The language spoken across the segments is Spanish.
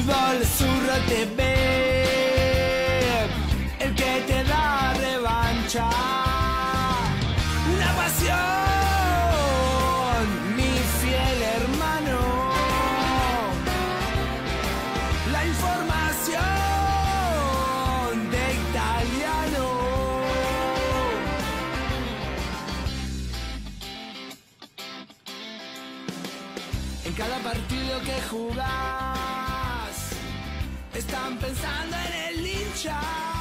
Fútbol Zurro TV, el que te da revancha. Una pasión, mi fiel hermano. La información de italiano. En cada partido que jugás, están pensando en el hincha.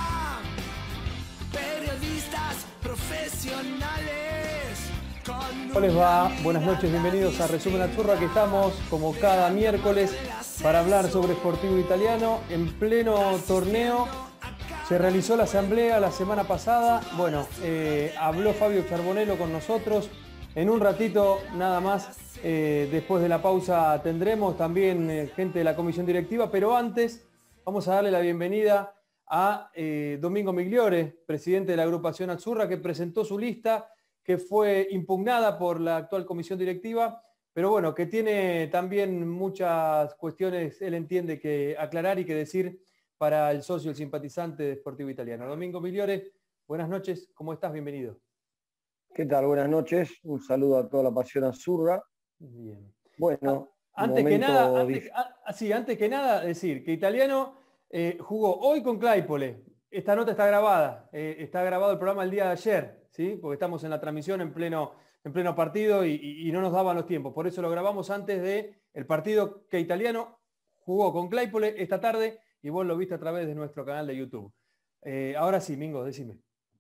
Periodistas profesionales. ¿Cómo les va? Buenas noches, bienvenidos a Resumen Azzurro. Aquí estamos como cada miércoles para hablar sobre Sportivo Italiano en pleno torneo. Se realizó la asamblea la semana pasada. Bueno, habló Fabio Charbonello con nosotros. En un ratito nada más, después de la pausa, tendremos también gente de la comisión directiva, pero antes vamos a darle la bienvenida a Domingo Migliore, presidente de la agrupación Azzurra, que presentó su lista, que fue impugnada por la actual comisión directiva, pero bueno, que tiene también muchas cuestiones, él entiende, que aclarar y que decir para el socio, el simpatizante de Sportivo Italiano. Domingo Migliore, buenas noches, ¿cómo estás? Bienvenido. ¿Qué tal? Buenas noches, un saludo a toda la pasión azzurra. Bien. Bueno, antes que nada, decir que Italiano jugó hoy con Claypole. Esta nota está grabada, está grabado el programa el día de ayer, ¿sí? Porque estamos en la transmisión en pleno partido y no nos daban los tiempos. Por eso lo grabamos antes del partido que Italiano jugó con Claypole esta tarde y vos lo viste a través de nuestro canal de YouTube. Ahora sí, Mingo, decime.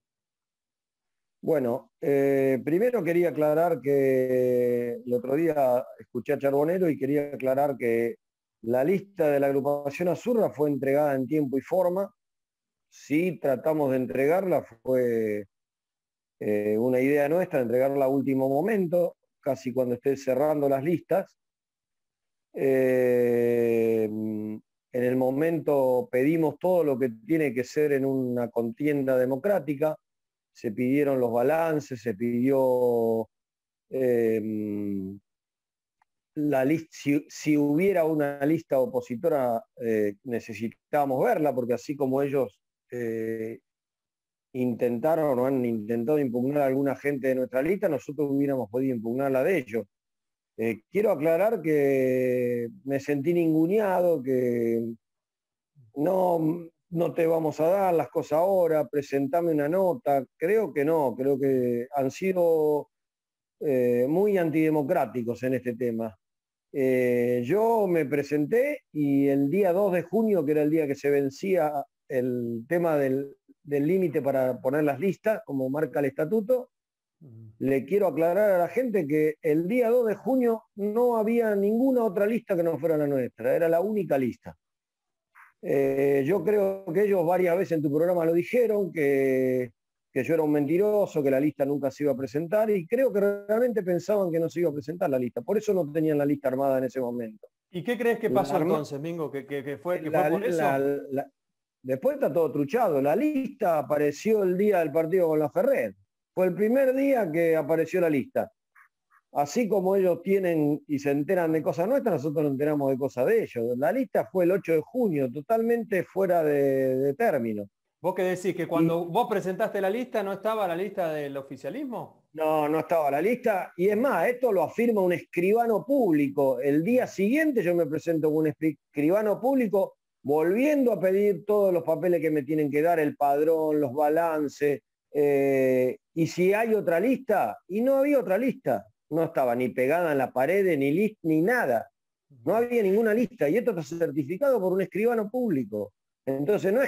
Bueno, primero quería aclarar que el otro día escuché a Charbonello y quería aclarar que la lista de la agrupación Azzurra fue entregada en tiempo y forma. Sí tratamos de entregarla, fue una idea nuestra, entregarla a último momento, casi cuando esté cerrando las listas. En el momento pedimos todo lo que tiene que ser en una contienda democrática. Se pidieron los balances, se pidió la lista. Si hubiera una lista opositora, necesitábamos verla, porque así como ellos intentaron o han intentado impugnar a alguna gente de nuestra lista, nosotros hubiéramos podido impugnar la de ellos. Quiero aclarar que me sentí ninguneado, que no te vamos a dar las cosas ahora, presentame una nota. Creo que no, creo que han sido muy antidemocráticos en este tema. Yo me presenté y el día 2 de junio, que era el día que se vencía el tema del límite para poner las listas, como marca el estatuto, le quiero aclarar a la gente que el día 2 de junio no había ninguna otra lista que no fuera la nuestra, era la única lista. Yo creo que ellos varias veces en tu programa lo dijeron, que yo era un mentiroso, que la lista nunca se iba a presentar, y creo que realmente pensaban que no se iba a presentar la lista. Por eso no tenían la lista armada en ese momento. ¿Y qué crees que pasó entonces, Mingo? ¿Que fue por eso? Después está todo truchado. La lista apareció el día del partido con la Ferrer. Fue el primer día que apareció la lista. Así como ellos tienen y se enteran de cosas nuestras, nosotros nos enteramos de cosas de ellos. La lista fue el 8 de junio, totalmente fuera de término. ¿Vos qué decís? ¿Que cuando vos presentaste la lista no estaba la lista del oficialismo? No, no estaba la lista. Y es más, esto lo afirma un escribano público. El día siguiente yo me presento con un escribano público volviendo a pedir todos los papeles que me tienen que dar, el padrón, los balances. Y si hay otra lista, y no había otra lista. No estaba ni pegada en la pared, ni nada. No había ninguna lista. Y esto está certificado por un escribano público. Entonces no es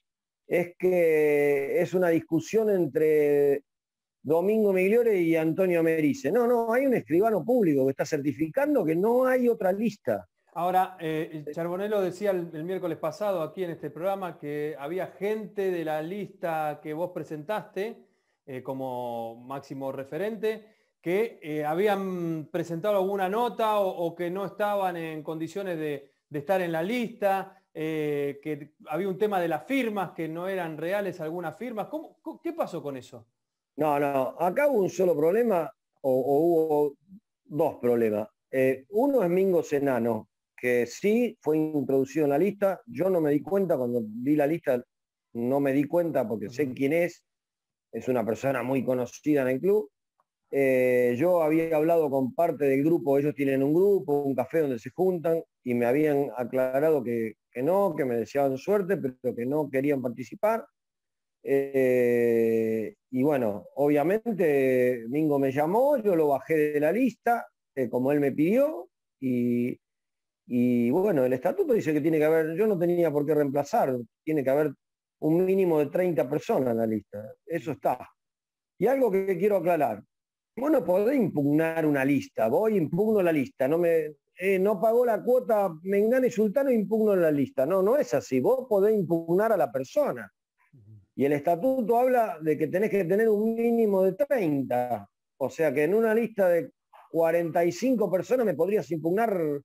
que es una discusión entre Domingo Migliore y Antonio Merice. No, hay un escribano público que está certificando que no hay otra lista. Ahora, Charbonello decía el miércoles pasado aquí en este programa que había gente de la lista que vos presentaste como máximo referente que habían presentado alguna nota o que no estaban en condiciones de estar en la lista, que había un tema de las firmas, que no eran reales algunas firmas. ¿Qué pasó con eso? No, acá hubo un solo problema, o hubo dos problemas. Uno es Mingo Senano, que sí fue introducido en la lista. Yo no me di cuenta, cuando vi la lista, no me di cuenta porque sé quién es una persona muy conocida en el club. Yo había hablado con parte del grupo, ellos tienen un grupo, un café donde se juntan, y me habían aclarado que no, que me deseaban suerte, pero que no querían participar. Y bueno, obviamente Mingo me llamó, yo lo bajé de la lista, como él me pidió, y bueno, el estatuto dice que tiene que haber, yo no tenía por qué reemplazar, tiene que haber un mínimo de 30 personas en la lista, eso está. Y algo que quiero aclarar, vos no podés impugnar una lista, voy impugno la lista, no pagó la cuota Mengano y Sultano, impugno la lista. No es así, vos podés impugnar a la persona. Y el estatuto habla de que tenés que tener un mínimo de 30. O sea que en una lista de 45 personas me podrías impugnar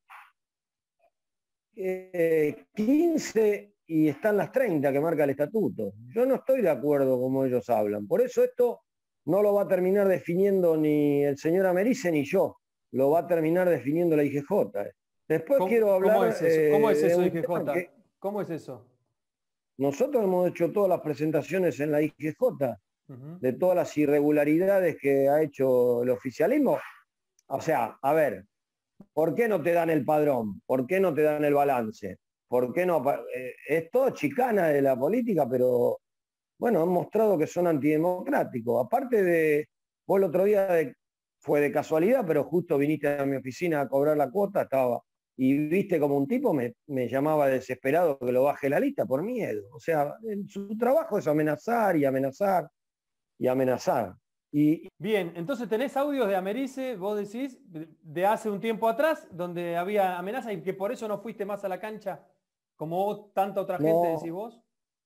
15 y están las 30 que marca el estatuto. Yo no estoy de acuerdo como ellos hablan. Por eso esto no lo va a terminar definiendo ni el señor Americe ni yo. Lo va a terminar definiendo la IGJ. Después quiero hablar... ¿Cómo es eso? ¿Cómo es eso, IGJ? ¿Cómo es eso? Nosotros hemos hecho todas las presentaciones en la IGJ de todas las irregularidades que ha hecho el oficialismo. O sea, a ver, ¿por qué no te dan el padrón? ¿Por qué no te dan el balance? ¿Por qué no? Es todo chicana de la política, pero bueno, han mostrado que son antidemocráticos. Aparte de, vos el otro día fue de casualidad, pero justo viniste a mi oficina a cobrar la cuota, estaba, y viste como un tipo me llamaba desesperado que lo baje la lista por miedo. O sea, su trabajo es amenazar y amenazar y amenazar. Bien, entonces tenés audios de Americe, vos decís, de hace un tiempo atrás, donde había amenaza y que por eso no fuiste más a la cancha, como tanta otra gente, decís vos.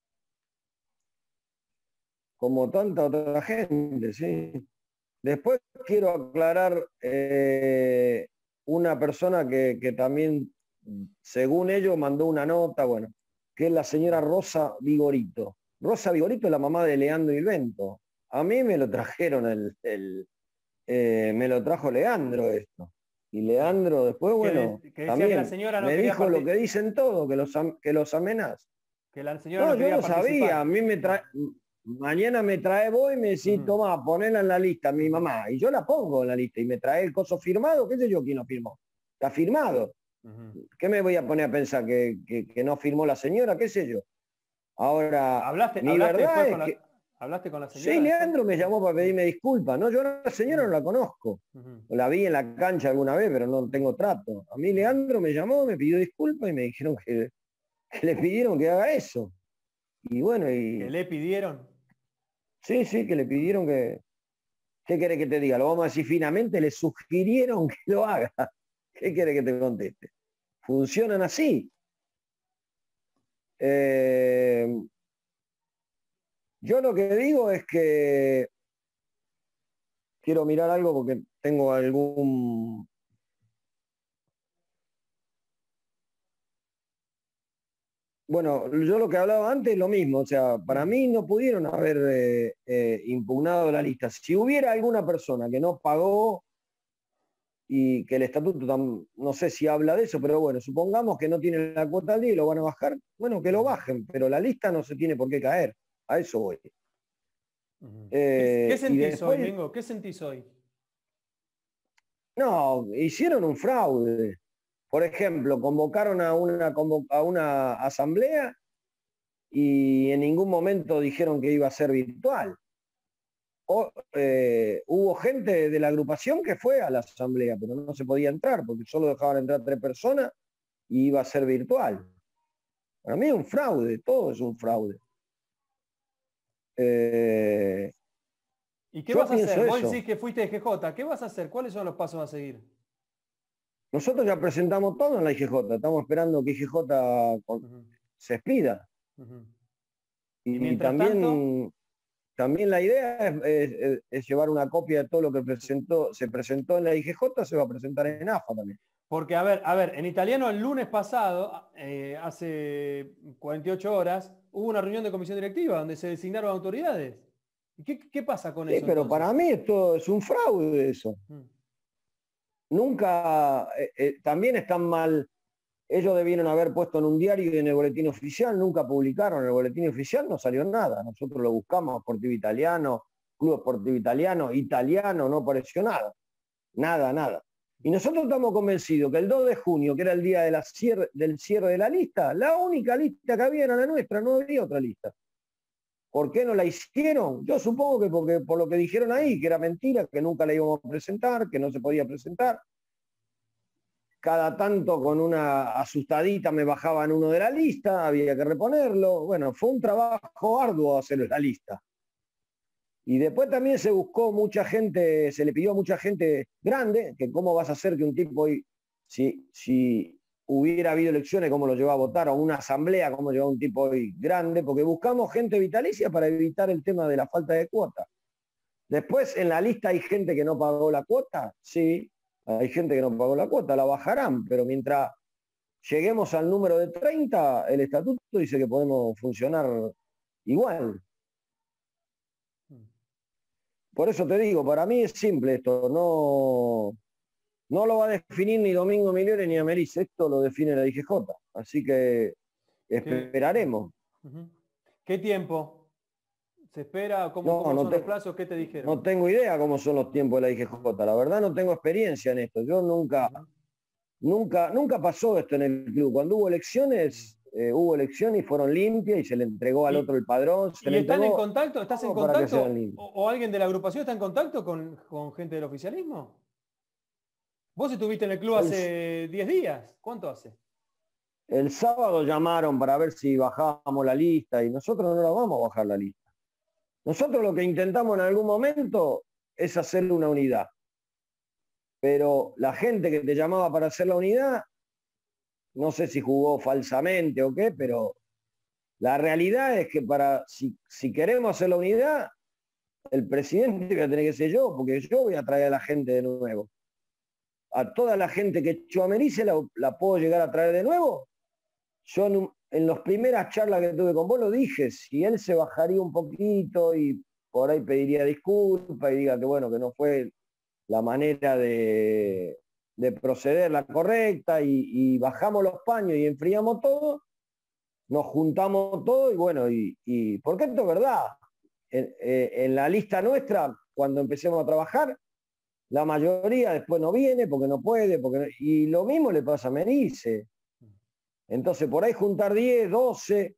Como tanta otra gente, sí. Después quiero aclarar una persona que también, según ellos, mandó una nota, bueno, que es la señora Rosa Vigorito. Rosa Vigorito es la mamá de Leandro Ilvento. A mí me lo trajeron me lo trajo Leandro esto. Y Leandro después, bueno, que también que la señora no me dijo lo que dicen todos, que los amenaza. Que la señora no yo no sabía, a mí mañana me trae vos y me decís, toma, ponela en la lista, mi mamá. Y yo la pongo en la lista y me trae el coso firmado, qué sé yo quién lo firmó. Está firmado. ¿Qué me voy a poner a pensar? ¿Que no firmó la señora? ¿Qué sé yo? Ahora, ¿Hablaste con la señora? Sí, Leandro me llamó para pedirme disculpas. No, yo a la señora no la conozco. La vi en la cancha alguna vez, pero no tengo trato. A mí Leandro me llamó, me pidió disculpas y me dijeron que le pidieron que haga eso. Y bueno, ¿Que le pidieron? Sí, que le pidieron que... ¿Qué querés que te diga? Lo vamos a decir finamente, le sugirieron que lo haga. ¿Qué querés que te conteste? Funcionan así. Yo lo que digo es que quiero mirar algo porque tengo algún... Bueno, yo lo que hablaba antes es lo mismo, o sea, para mí no pudieron haber impugnado la lista. Si hubiera alguna persona que no pagó y que el estatuto, no sé si habla de eso, pero bueno, supongamos que no tienen la cuota al día y lo van a bajar, bueno, que lo bajen, pero la lista no se tiene por qué caer. A eso voy. ¿Qué sentís hoy, Mingo? ¿Qué sentís hoy? No, hicieron un fraude. Por ejemplo, convocaron a una asamblea y en ningún momento dijeron que iba a ser virtual. Hubo gente de la agrupación que fue a la asamblea, pero no se podía entrar porque solo dejaban entrar 3 personas y iba a ser virtual. Para mí es un fraude, todo es un fraude. ¿Y qué vas a hacer? Vos decís que fuiste de GJ. ¿Qué vas a hacer? ¿Cuáles son los pasos a seguir? Nosotros ya presentamos todo en la IGJ. Estamos esperando que IGJ se expida. Y también la idea es llevar una copia de todo lo que se presentó en la IGJ, se va a presentar en AFA también. Porque, a ver, en italiano el lunes pasado, hace 48 horas, hubo una reunión de comisión directiva donde se designaron autoridades. ¿Qué pasa con eso? Pero entonces? para mí esto es un fraude eso. Nunca, también están mal ellos debieron haber puesto en un diario y en el boletín oficial, nunca publicaron. En el boletín oficial no salió nada. Nosotros lo buscamos, Sportivo Italiano, Club Sportivo Italiano, no apareció nada. Nada, nada. Y nosotros estamos convencidos que el 2 de junio, que era el día de del cierre de la lista, la única lista que había era la nuestra, no había otra lista. ¿Por qué no la hicieron? Yo supongo que porque por lo que dijeron ahí, que era mentira, que nunca la íbamos a presentar, que no se podía presentar. Cada tanto con una asustadita me bajaban uno de la lista, había que reponerlo. Bueno, fue un trabajo arduo hacer la lista. Y después también se buscó mucha gente, se le pidió a mucha gente grande, que cómo vas a hacer que un tipo, si hubiera habido elecciones, cómo lo lleva a votar, o una asamblea, cómo lleva un tipo hoy grande, porque buscamos gente vitalicia para evitar el tema de la falta de cuota. Después en la lista hay gente que no pagó la cuota, sí, hay gente que no pagó la cuota, la bajarán, pero mientras lleguemos al número de 30, el estatuto dice que podemos funcionar igual. Por eso te digo, para mí es simple esto, no lo va a definir ni Domingo Migliore ni Ameris, esto lo define la IGJ, así que esperaremos. ¿Qué tiempo se espera? ¿Cómo son los plazos? ¿Qué te dijeron? No tengo idea cómo son los tiempos de la IGJ, la verdad no tengo experiencia en esto, yo nunca pasó esto en el club, cuando hubo elecciones y fueron limpias y se le entregó al otro el padrón. ¿Y están en contacto? ¿Estás en contacto? ¿O alguien de la agrupación está en contacto con gente del oficialismo? Vos estuviste en el club hace 10 días. ¿Cuánto hace? El sábado llamaron para ver si bajábamos la lista y nosotros no la vamos a bajar la lista. Nosotros lo que intentamos en algún momento es hacerle una unidad. Pero la gente que te llamaba para hacer la unidad, no sé si jugó falsamente o qué, pero la realidad es que si queremos hacer la unidad, el presidente va a tener que ser yo, porque yo voy a traer a la gente de nuevo. A toda la gente que echó a Merice la puedo llegar a traer de nuevo. Yo en las primeras charlas que tuve con vos lo dije, si él se bajaría un poquito y por ahí pediría disculpas y diga que bueno, que no fue la manera de proceder la correcta y bajamos los paños y enfriamos todo, nos juntamos todo y bueno, porque esto es verdad, en la lista nuestra, cuando empecemos a trabajar, la mayoría después no viene porque no puede, y lo mismo le pasa a Merice. Entonces por ahí juntar 10, 12,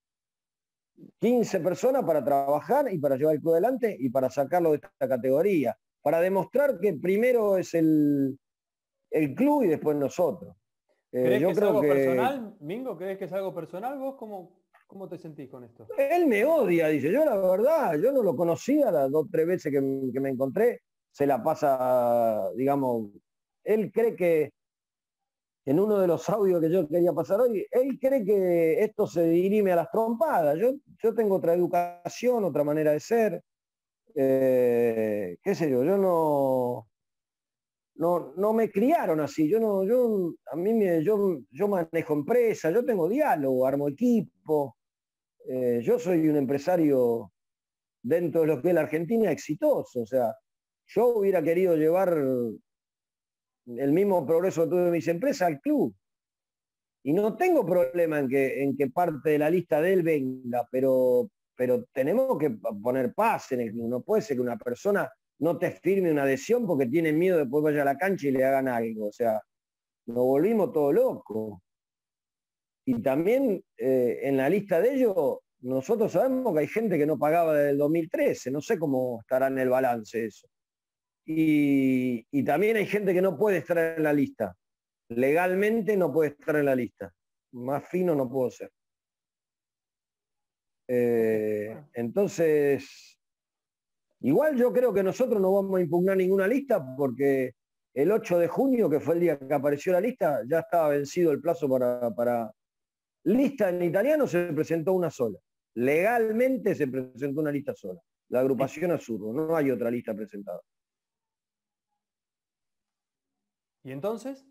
15 personas para trabajar y para llevar el club adelante y para sacarlo de esta categoría, para demostrar que primero es el club y después nosotros. ¿Crees que es algo personal, Mingo? ¿Crees que es algo personal? ¿Vos cómo te sentís con esto? Él me odia, dice. Yo la verdad, yo no lo conocía las 2 o 3 veces que me encontré. Se la pasa, digamos, él cree que, en uno de los audios que yo quería pasar hoy, él cree que esto se dirime a las trompadas. Yo tengo otra educación, otra manera de ser. Qué sé yo no me criaron así, yo manejo empresa, yo tengo diálogo, armo equipo, yo soy un empresario dentro de lo que es la Argentina exitoso, o sea, yo hubiera querido llevar el mismo progreso que tuve en mis empresas al club, y no tengo problema en que parte de la lista de él venga, pero tenemos que poner paz en el club, no puede ser que una persona no te firme una adhesión porque tiene miedo de después vaya a la cancha y le hagan algo. O sea, nos volvimos todos locos. Y también en la lista de ellos, nosotros sabemos que hay gente que no pagaba desde el 2013. No sé cómo estará en el balance eso. Y también hay gente que no puede estar en la lista. Legalmente no puede estar en la lista. Más fino no puedo ser. Entonces... Igual yo creo que nosotros no vamos a impugnar ninguna lista porque el 8 de junio, que fue el día que apareció la lista, ya estaba vencido el plazo para... Lista en italiano se presentó una sola. Legalmente se presentó una lista sola. La agrupación Azurro, no hay otra lista presentada. ¿Y entonces?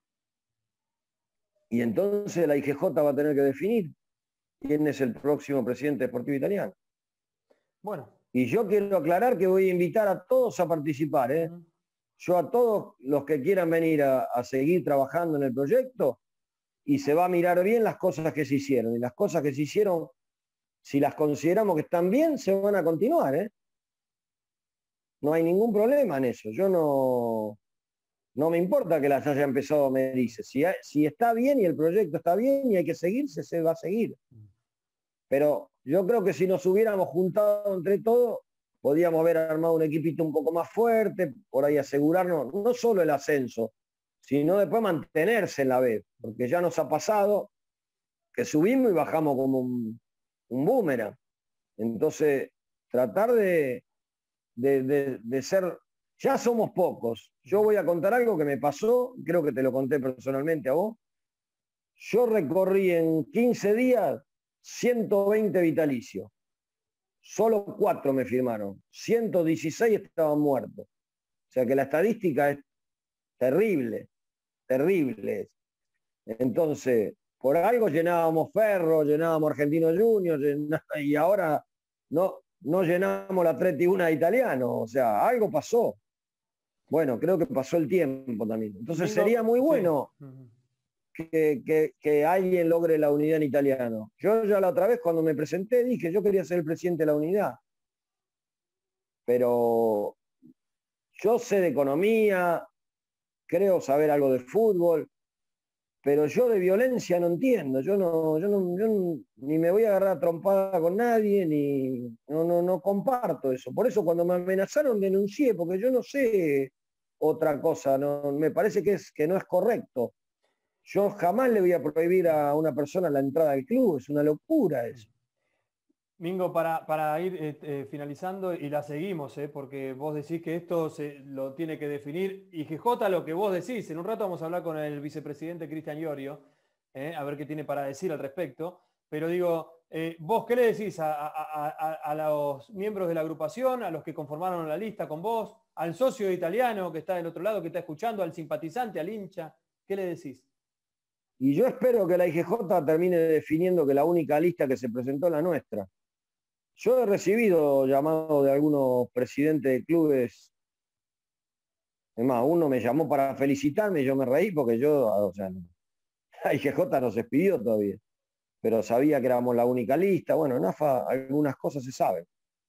Y entonces la IGJ va a tener que definir quién es el próximo presidente deportivo italiano. Bueno. Y yo quiero aclarar que voy a invitar a todos a participar. Yo a todos los que quieran venir a seguir trabajando en el proyecto, y se va a mirar bien las cosas que se hicieron. Y las cosas que se hicieron, si las consideramos que están bien, se van a continuar, ¿eh? No hay ningún problema en eso. Yo no me importa que las haya empezado Merice. Si está bien y el proyecto está bien y hay que seguirse, se va a seguir. Pero yo creo que si nos hubiéramos juntado entre todos, podíamos haber armado un equipito un poco más fuerte, por ahí asegurarnos, no solo el ascenso, sino después mantenerse en la B, porque ya nos ha pasado que subimos y bajamos como un boomerang. Entonces, tratar de ser, ya somos pocos. Yo voy a contar algo que me pasó, creo que te lo conté personalmente a vos. Yo recorrí en 15 días 120 vitalicios. Solo 4 me firmaron. 116 estaban muertos. O sea que la estadística es terrible, terrible. Entonces, por algo llenábamos Ferro, llenábamos Argentino Junior, y ahora no llenamos la 31 de Italiano. O sea, algo pasó. Bueno, creo que pasó el tiempo también. Entonces sería muy bueno que alguien logre la unidad en Italiano. Yo ya la otra vez cuando me presenté dije, yo quería ser el presidente de la unidad. Pero yo sé de economía, creo saber algo de fútbol, pero yo de violencia no entiendo. Yo ni me voy a agarrar a trompada con nadie, ni no comparto eso. Por eso cuando me amenazaron denuncié, porque yo no sé otra cosa. No, me parece que no es correcto. Yo jamás le voy a prohibir a una persona la entrada al club. Es una locura eso. Mingo, para ir finalizando, y la seguimos, porque vos decís que esto lo tiene que definir IGJ, lo que vos decís. En un rato vamos a hablar con el vicepresidente Cristian Iorio, a ver qué tiene para decir al respecto. Pero digo, vos, ¿qué le decís a los miembros de la agrupación, a los que conformaron la lista con vos, al socio italiano que está del otro lado, que está escuchando, al simpatizante, al hincha? ¿Qué le decís? Y yo espero que la IGJ termine definiendo que la única lista que se presentó es la nuestra. Yo he recibido llamados de algunos presidentes de clubes. Es más, uno me llamó para felicitarme y yo me reí porque o sea, la IGJ no se expidió todavía. Pero sabía que éramos la única lista. Bueno, en AFA algunas cosas se saben.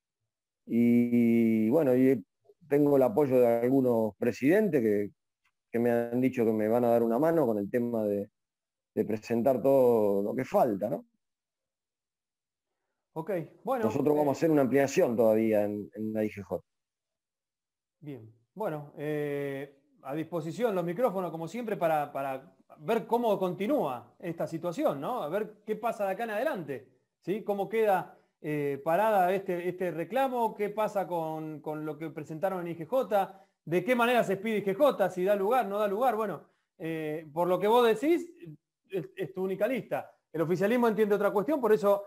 Y bueno, y tengo el apoyo de algunos presidentes que me han dicho que me van a dar una mano con el tema de presentar todo lo que falta, ¿no? Ok, bueno. Nosotros vamos a hacer una ampliación todavía en la IGJ. Bien, bueno, a disposición los micrófonos como siempre para ver cómo continúa esta situación, ¿no? A ver qué pasa de acá en adelante, ¿sí? Cómo queda parada este reclamo, qué pasa con lo que presentaron en IGJ, de qué manera se expide IGJ, si da lugar, no da lugar. Bueno, por lo que vos decís, es tu única lista. El oficialismo entiende otra cuestión, por eso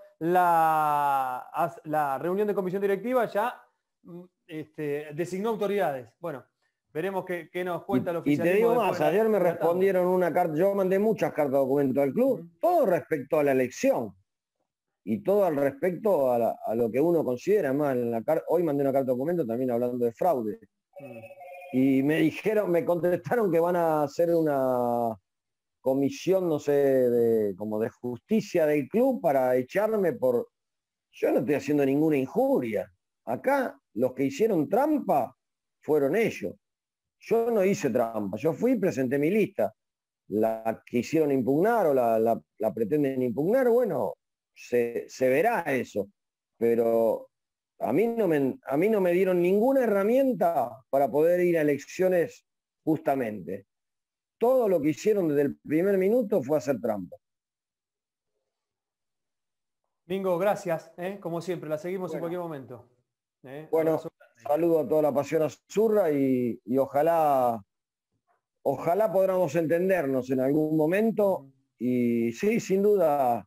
la reunión de comisión directiva ya designó autoridades. Bueno, veremos qué nos cuenta el oficialismo. Y te digo más, ayer me respondieron una carta, yo mandé muchas cartas de documento al club, todo respecto a la elección y todo al respecto a lo que uno considera más. Hoy mandé una carta de documento también hablando de fraude. Y me contestaron que van a hacer una comisión, no sé, como de justicia del club para echarme por... Yo no estoy haciendo ninguna injuria. Acá los que hicieron trampa fueron ellos. Yo no hice trampa, yo fui y presenté mi lista. La quisieron impugnar o la pretenden impugnar, bueno, se verá eso. Pero a mí no me dieron ninguna herramienta para poder ir a elecciones justamente. Todo lo que hicieron desde el primer minuto fue hacer trampa. Mingo, gracias. Como siempre, la seguimos en cualquier momento. Bueno, saludo a toda la pasión azurra y ojalá podamos entendernos en algún momento. Y sí, sin duda,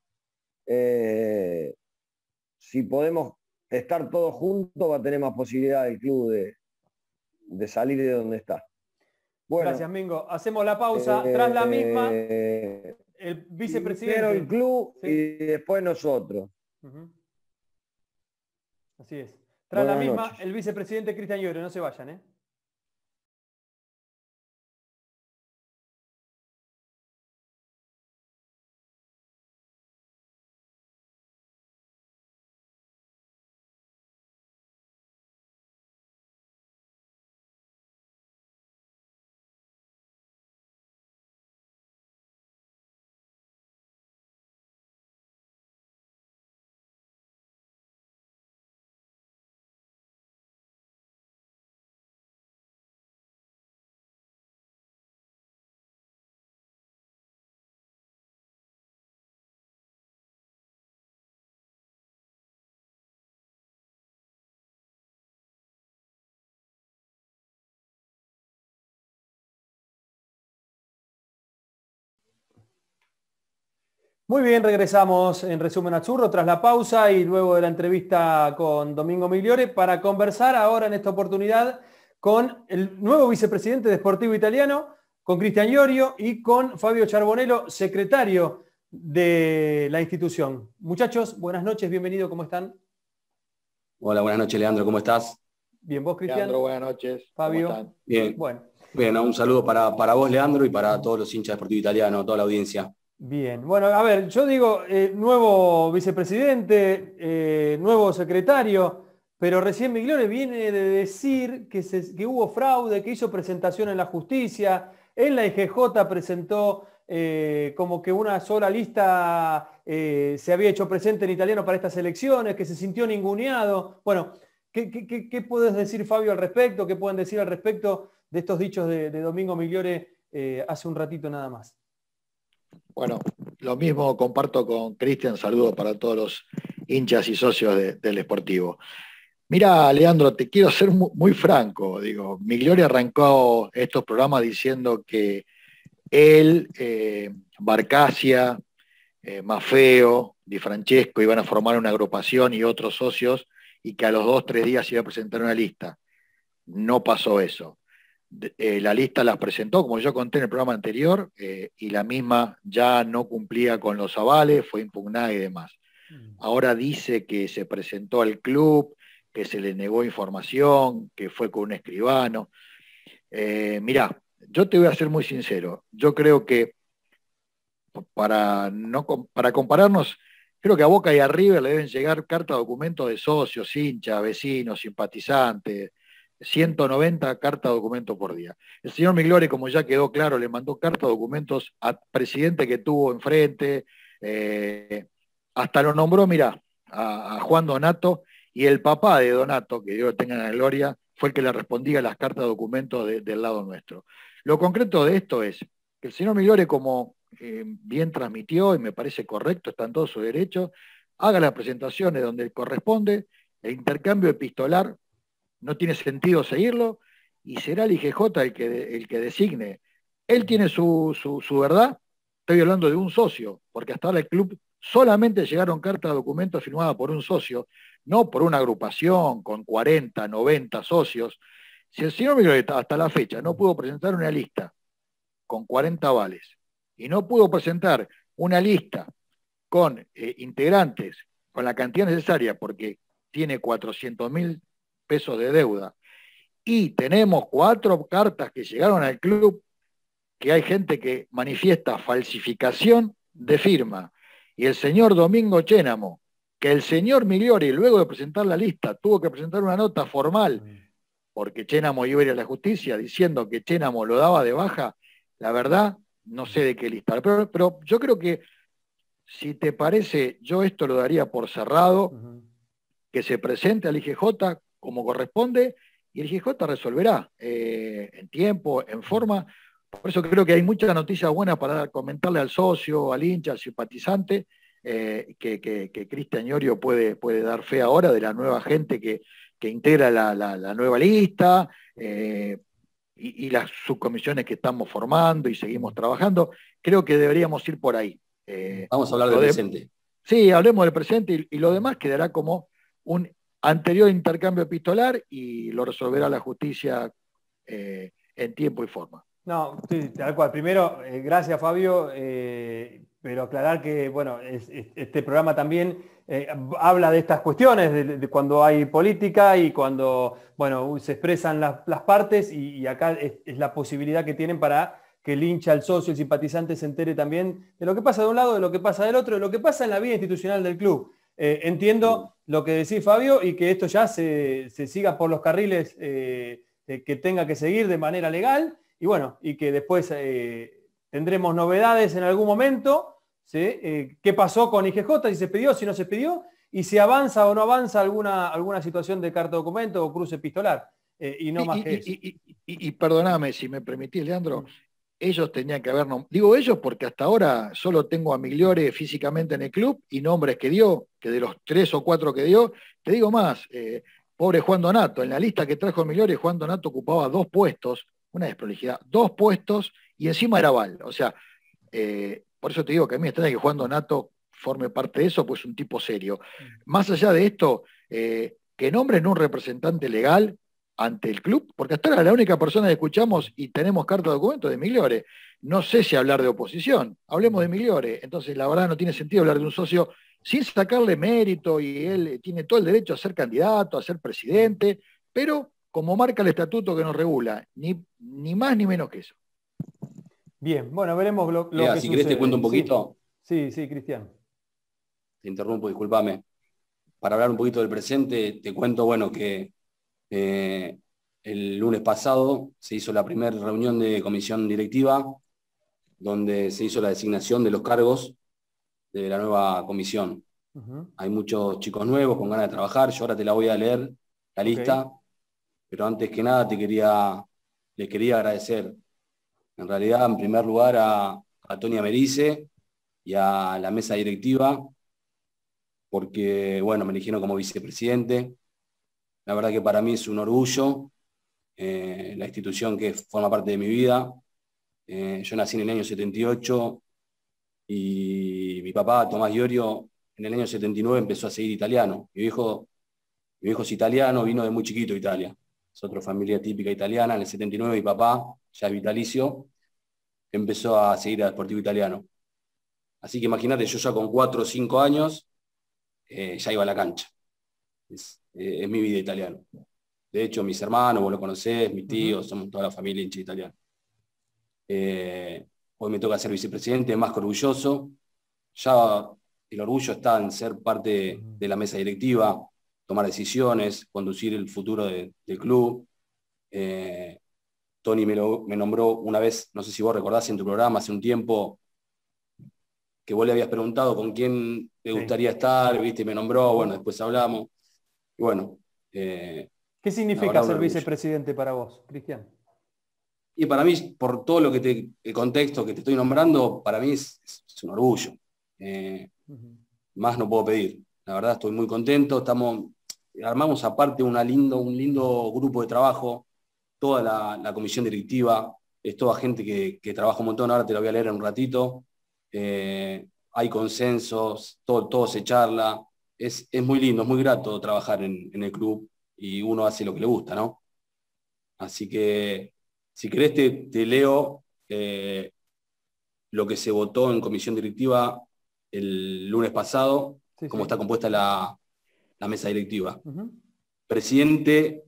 si podemos estar todos juntos, va a tener más posibilidad el club de salir de donde está. Bueno, gracias, Mingo. Hacemos la pausa. Tras la misma, el vicepresidente. Primero el club, ¿sí? Y después nosotros. Así es. Tras Buenas la misma, noches. el vicepresidente Cristian Iorio. No se vayan, Muy bien, regresamos en Resumen Azzurro tras la pausa y luego de la entrevista con Domingo Migliore para conversar ahora en esta oportunidad con el nuevo vicepresidente de Sportivo Italiano, con Cristian Iorio y con Fabio Charbonello, secretario de la institución. Muchachos, buenas noches, bienvenidos, ¿cómo están? Hola, buenas noches, Leandro, ¿cómo estás? Bien, ¿vos, Cristian? Leandro, buenas noches. Fabio. Bien. Bueno. Bien, un saludo para vos, Leandro, y para todos los hinchas de Sportivo Italiano, toda la audiencia. Bien, bueno, a ver, yo digo, nuevo vicepresidente, nuevo secretario, pero recién Migliore viene de decir que hubo fraude, que hizo presentación en la justicia, en la IGJ presentó como que una sola lista se había hecho presente en italiano para estas elecciones, que se sintió ninguneado. Bueno, ¿qué puedes decir, Fabio, al respecto? ¿Qué pueden decir al respecto de estos dichos de Domingo Migliore hace un ratito nada más? Bueno, lo mismo comparto con Cristian, saludos para todos los hinchas y socios del Sportivo. Mira, Leandro, te quiero ser muy franco. Digo, Migliore arrancó estos programas diciendo que él, Barcacia, Maffeo, Di Francesco iban a formar una agrupación y otros socios y que a los 2-3 días iba a presentar una lista. No pasó eso. La lista las presentó, como yo conté en el programa anterior, y la misma ya no cumplía con los avales, fue impugnada y demás. Ahora dice que se presentó al club, que se le negó información, que fue con un escribano. Mirá, yo te voy a ser muy sincero. Yo creo que para compararnos, creo que a Boca y a River le deben llegar cartas, documentos de socios, hinchas, vecinos, simpatizantes, 190 cartas documentos por día. El señor Migliore, como ya quedó claro, le mandó cartas documentos al presidente que tuvo enfrente, hasta lo nombró, mirá, a Juan Donato, y el papá de Donato, que Dios lo tenga en la gloria, fue el que le respondía a las cartas documentos del lado nuestro. Lo concreto de esto es que el señor Migliore, como bien transmitió, y me parece correcto, está en todo su derecho, haga las presentaciones donde corresponde, el intercambio epistolar no tiene sentido seguirlo, y será el IGJ el que designe. Él tiene su verdad, estoy hablando de un socio, porque hasta ahora el club solamente llegaron cartas de documentos firmadas por un socio, no por una agrupación con 40, 90 socios. Si el señor Migliore hasta la fecha no pudo presentar una lista con 40 avales, y no pudo presentar una lista con integrantes con la cantidad necesaria, porque tiene 400.000 pesos de deuda, y tenemos 4 cartas que llegaron al club, que hay gente que manifiesta falsificación de firma, y el señor Domingo Chénamo, que el señor Migliore, luego de presentar la lista, tuvo que presentar una nota formal, porque Chénamo iba a ir a la justicia diciendo que Chénamo lo daba de baja. La verdad, no sé de qué lista, pero yo creo que, si te parece, yo esto lo daría por cerrado, que se presente al IGJ como corresponde, y el IGJ resolverá en tiempo, en forma. Por eso creo que hay muchas noticias buenas para comentarle al socio, al hincha, al simpatizante, que Cristian Iorio puede dar fe ahora de la nueva gente que integra la nueva lista, y las subcomisiones que estamos formando y seguimos trabajando. Creo que deberíamos ir por ahí. Vamos a hablar del presente. Sí, hablemos del presente, y lo demás quedará como un anterior intercambio epistolar, y lo resolverá la justicia en tiempo y forma. No, sí, tal cual. Primero, gracias, Fabio, pero aclarar que, bueno, este programa también habla de estas cuestiones, de cuando hay política y cuando, bueno, se expresan las partes, y acá es la posibilidad que tienen para que el hincha, el socio, el simpatizante se entere también de lo que pasa de un lado, de lo que pasa del otro, de lo que pasa en la vida institucional del club. Entiendo lo que decís, Fabio, y que esto ya se siga por los carriles que tenga que seguir de manera legal, y bueno, y que después tendremos novedades en algún momento, ¿sí? ¿Qué pasó con IGJ? Si se pidió, si no se pidió, y si avanza o no avanza alguna situación de carta documento o cruce epistolar, y no más que eso. Y perdóname, si me permitís, Leandro, ellos tenían que haber, digo ellos porque hasta ahora solo tengo a Migliore físicamente en el club y nombres que dio, que de los 3 o 4 que dio, te digo más, pobre Juan Donato, en la lista que trajo Migliore, Juan Donato ocupaba 2 puestos, una desprolijidad, 2 puestos, y encima era aval. O sea, por eso te digo que a mí me extraña que Juan Donato forme parte de eso, pues es un tipo serio. Más allá de esto, que nombren un representante legal ante el club, porque hasta ahora la única persona que escuchamos y tenemos carta de documento de Migliore. No sé si hablar de oposición, hablemos de Migliore. Entonces, la verdad, no tiene sentido hablar de un socio sin sacarle mérito, y él tiene todo el derecho a ser candidato, a ser presidente, pero como marca el estatuto que nos regula, ni más ni menos que eso. Bien, bueno, veremos lo Lea, que si sucede. querés te cuento un poquito. Sí, Cristian. Te interrumpo, discúlpame. Para hablar un poquito del presente, te cuento, bueno, que el lunes pasado se hizo la primera reunión de comisión directiva, donde se hizo la designación de los cargos de la nueva comisión. Hay muchos chicos nuevos con ganas de trabajar. Yo ahora te la voy a leer, la lista, pero antes que nada les quería agradecer. En realidad, en primer lugar, a Tony Americe y a la mesa directiva, porque, bueno, me eligieron como vicepresidente. La verdad que para mí es un orgullo, la institución que forma parte de mi vida. Yo nací en el año 78 y mi papá, Tomás Iorio, en el año 79 empezó a seguir italiano. Mi viejo es italiano, vino de muy chiquito a Italia. Es otra familia típica italiana. En el 79 mi papá, ya es vitalicio, empezó a seguir al Sportivo Italiano. Así que imagínate, yo ya con 4 o 5 años ya iba a la cancha. Es mi vida italiana. De hecho, mis hermanos, vos lo conocés, mis tíos, somos toda la familia hincha italiana. Hoy me toca ser vicepresidente, más que orgulloso. Ya el orgullo está en ser parte de la mesa directiva, tomar decisiones, conducir el futuro del club. Tony me nombró una vez, no sé si vos recordás en tu programa hace un tiempo, que vos le habías preguntado con quién te gustaría estar, ¿viste? Y me nombró, bueno, después hablamos. Y bueno. ¿Qué significa ser vicepresidente para vos, Cristian? Y para mí, por todo el contexto que te estoy nombrando, para mí es un orgullo. Más no puedo pedir. La verdad estoy muy contento. Armamos aparte un lindo grupo de trabajo. Toda la comisión directiva es toda gente que trabaja un montón. Ahora te lo voy a leer en un ratito. Hay consensos, todo se charla. Es muy lindo, es muy grato trabajar en el club y uno hace lo que le gusta, ¿no? Así que, si querés, te leo lo que se votó en comisión directiva el lunes pasado, cómo está compuesta la mesa directiva. Presidente,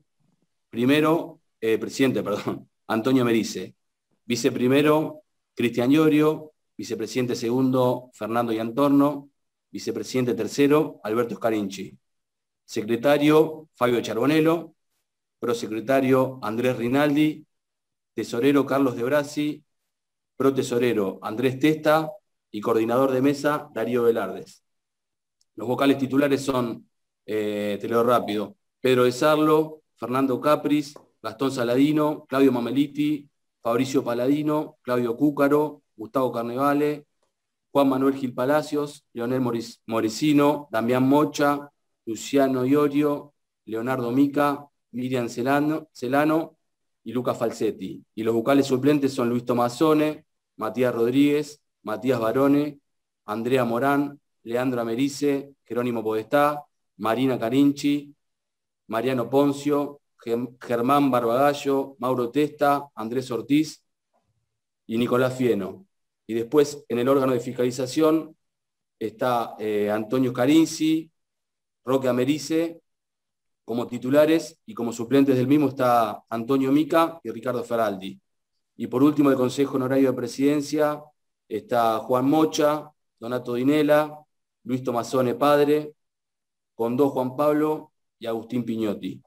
Antonio Americe. Viceprimero, Cristian Iorio. Vicepresidente segundo, Fernando Iantorno. Vicepresidente tercero, Alberto Scarinci. Secretario, Fabio Charbonello. Prosecretario, Andrés Rinaldi. Tesorero, Carlos De Brasi. Protesorero, Andrés Testa. Y coordinador de mesa, Darío Velardes. Los vocales titulares son, te leo rápido, Pedro de Sarlo, Fernando Capris, Gastón Saladino, Claudio Mameliti, Fabricio Paladino, Claudio Cúcaro, Gustavo Carnevale, Juan Manuel Gil Palacios, Leonel Moresino, Damián Mocha, Luciano Iorio, Leonardo Mica, Miriam Celano y Luca Falsetti. Y los vocales suplentes son Luis Tomazone, Matías Rodríguez, Matías Barone, Andrea Morán, Leandro Americe, Jerónimo Podestá, Marina Carinci, Mariano Poncio, Germán Barbagallo, Mauro Testa, Andrés Ortiz y Nicolás Fieno. Y después en el órgano de fiscalización está Antonio Scarinci, Roque Americe como titulares, y como suplentes del mismo está Antonio Mica y Ricardo Feraldi. Y por último, el Consejo Honorario de Presidencia está Juan Mocha, Donato Dinela, Luis Tomazone padre, Condó Juan Pablo y Agustín Piñotti.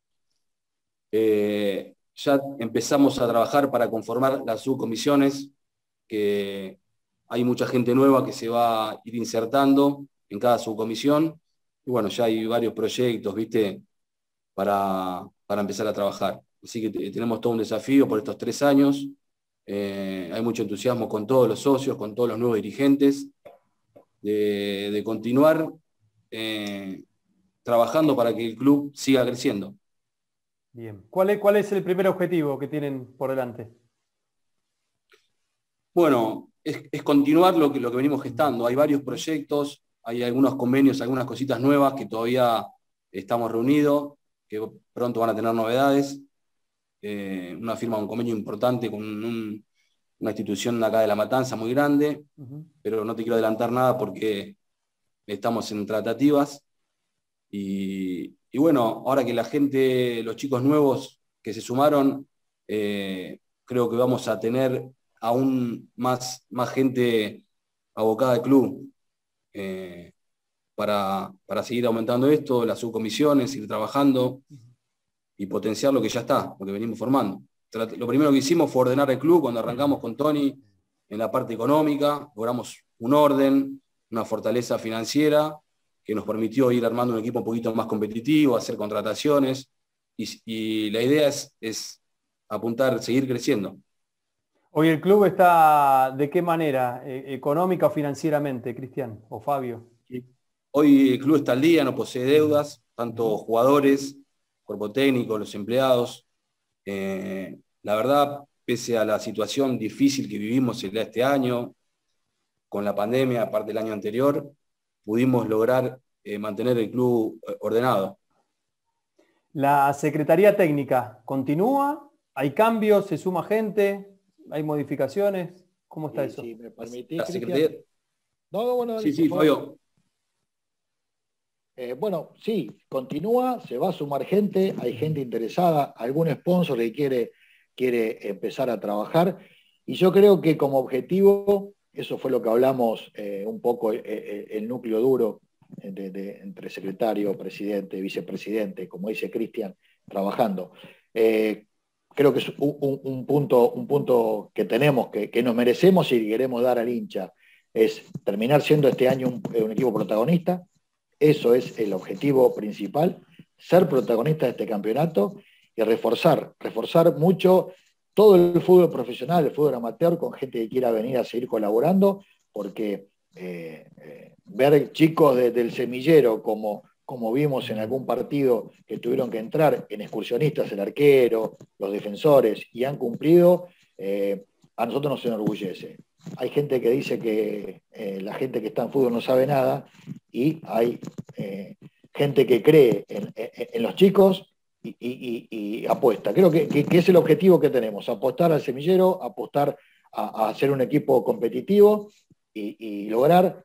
Ya empezamos a trabajar para conformar las subcomisiones, que hay mucha gente nueva que se va a ir insertando en cada subcomisión. Y bueno, ya hay varios proyectos, ¿viste? Para empezar a trabajar. Así que tenemos todo un desafío por estos 3 años. Hay mucho entusiasmo con todos los socios, con todos los nuevos dirigentes, de continuar trabajando para que el club siga creciendo. Bien. ¿Cuál es el primer objetivo que tienen por delante? Bueno, es continuar lo que venimos gestando. Hay varios proyectos, hay algunos convenios, algunas cositas nuevas que todavía estamos reunidos, que pronto van a tener novedades. Una firma, un convenio importante con una institución acá de La Matanza muy grande, pero no te quiero adelantar nada porque estamos en tratativas. Y bueno, ahora que la gente, los chicos nuevos que se sumaron, creo que vamos a tener aún más gente abocada al club para seguir aumentando esto, las subcomisiones, ir trabajando y potenciar lo que ya está, lo que venimos formando. Lo primero que hicimos fue ordenar el club cuando arrancamos con Tony en la parte económica, logramos un orden, una fortaleza financiera que nos permitió ir armando un equipo un poquito más competitivo, hacer contrataciones, y la idea es apuntar, seguir creciendo. Hoy el club está ¿de qué manera? ¿Económica o financieramente, Cristian o Fabio? Hoy el club está al día, no posee deudas, tanto jugadores, cuerpo técnico, los empleados. La verdad, pese a la situación difícil que vivimos este año, con la pandemia, aparte del año anterior, pudimos lograr mantener el club ordenado. ¿La Secretaría Técnica continúa? ¿Hay cambios? ¿Se suma gente? ¿Hay modificaciones? ¿Cómo está eso? Si me permitís, la Secretaría... bueno, sí, Fabio. Bueno, sí, continúa, se va a sumar gente, hay gente interesada, algún sponsor que quiere empezar a trabajar, y yo creo que como objetivo, eso fue lo que hablamos un poco, el núcleo duro entre secretario, presidente, vicepresidente, como dice Cristian, trabajando. Creo que es un punto que tenemos, que nos merecemos y queremos dar al hincha, es terminar siendo este año un equipo protagonista. Eso es el objetivo principal, ser protagonista de este campeonato y reforzar mucho todo el fútbol profesional, el fútbol amateur, con gente que quiera venir a seguir colaborando, porque ver chicos del semillero como vimos en algún partido que tuvieron que entrar en excursionistas, el arquero, los defensores, y han cumplido, a nosotros nos enorgullece. Hay gente que dice que la gente que está en fútbol no sabe nada, y hay gente que cree en los chicos y apuesta. Creo que es el objetivo que tenemos, apostar al semillero, apostar a hacer un equipo competitivo y lograr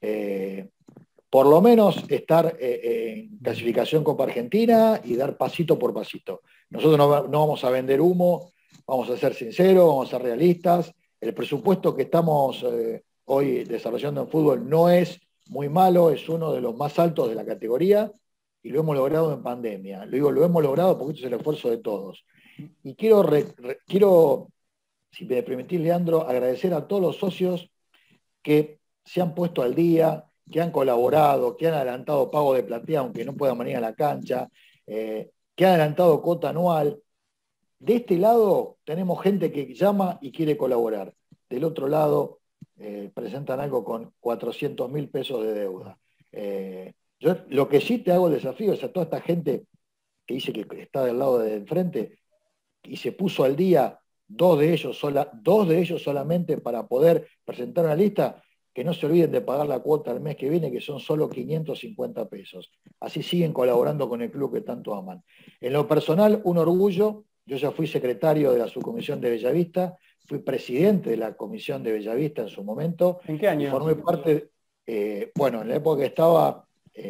por lo menos estar en clasificación Copa Argentina y dar pasito por pasito. Nosotros no vamos a vender humo, vamos a ser sinceros, vamos a ser realistas. El presupuesto que estamos hoy desarrollando en fútbol no es muy malo, es uno de los más altos de la categoría y lo hemos logrado en pandemia. Lo hemos logrado porque esto es el esfuerzo de todos. Y quiero, si me permitís, Leandro, agradecer a todos los socios que se han puesto al día, que han colaborado, que han adelantado pago de platea aunque no puedan venir a la cancha, que han adelantado cuota anual. De este lado tenemos gente que llama y quiere colaborar. Del otro lado presentan algo con 400.000 pesos de deuda. Yo lo que sí te hago el desafío es a toda esta gente que dice que está del lado de enfrente y se puso al día dos de ellos solamente para poder presentar una lista, que no se olviden de pagar la cuota el mes que viene, que son solo 550 pesos. Así siguen colaborando con el club que tanto aman. En lo personal, un orgullo. Yo ya fui secretario de la subcomisión de Bellavista, fui presidente de la comisión de Bellavista en su momento. ¿En qué año? Y formé parte, en la época que estaba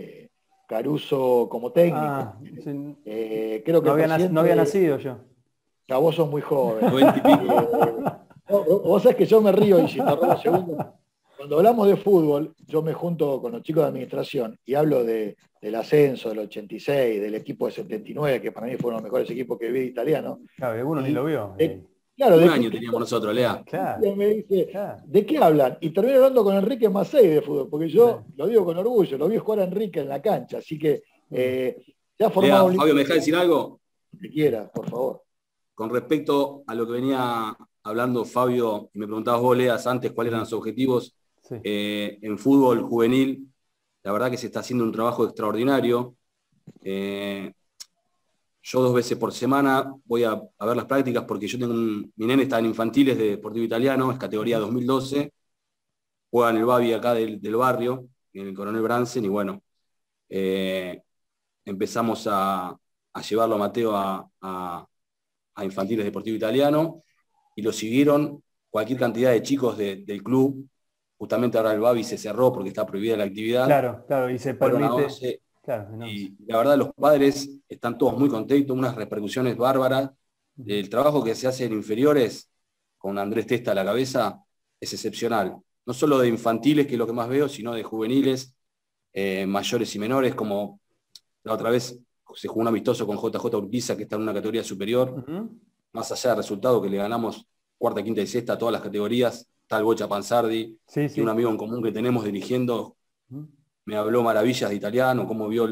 Caruso como técnico. Sí. Creo que no había nacido yo. Ya, vos sos muy joven. Vos sabés que yo me río y si te robo segundos. Cuando hablamos de fútbol, yo me junto con los chicos de administración y hablo del ascenso del 86, del equipo de 79, que para mí fueron los mejores equipos que vi italianos. Claro, alguno ni lo vio. Claro, un año teníamos nosotros, Lea. Claro. Me dice, ¿de qué hablan? Y terminé hablando con Enrique Macei de fútbol, porque yo lo digo con orgullo, lo vi jugar a Enrique en la cancha, así que ya formado... Lea, Fabio, ¿me dejas decir algo? Que quieras, por favor. Con respecto a lo que venía hablando Fabio, y me preguntabas vos, Leas, antes cuáles eran los objetivos, sí. En fútbol juvenil, la verdad que se está haciendo un trabajo extraordinario. Yo 2 veces por semana voy a ver las prácticas porque yo tengo mi nene está en infantiles de Deportivo Italiano, es categoría 2012, juega en el Babi acá del barrio, en el Coronel Bransen, y bueno, empezamos a llevarlo a Mateo a Infantiles Deportivo Italiano, y lo siguieron cualquier cantidad de chicos del club. Justamente ahora el Babi se cerró porque está prohibida la actividad. Claro, y se Fueron a permite. 11, Claro, no. y la verdad los padres están todos muy contentos, unas repercusiones bárbaras. El trabajo que se hace en inferiores, con Andrés Testa a la cabeza, es excepcional. No solo de infantiles, que es lo que más veo, sino de juveniles, mayores y menores, como la otra vez se jugó un amistoso con JJ Urquiza, que está en una categoría superior. Más allá del resultado que le ganamos cuarta, quinta y sexta a todas las categorías, está el Bocha Panzardi, y un amigo en común que tenemos dirigiendo, me habló maravillas de italiano, cómo vio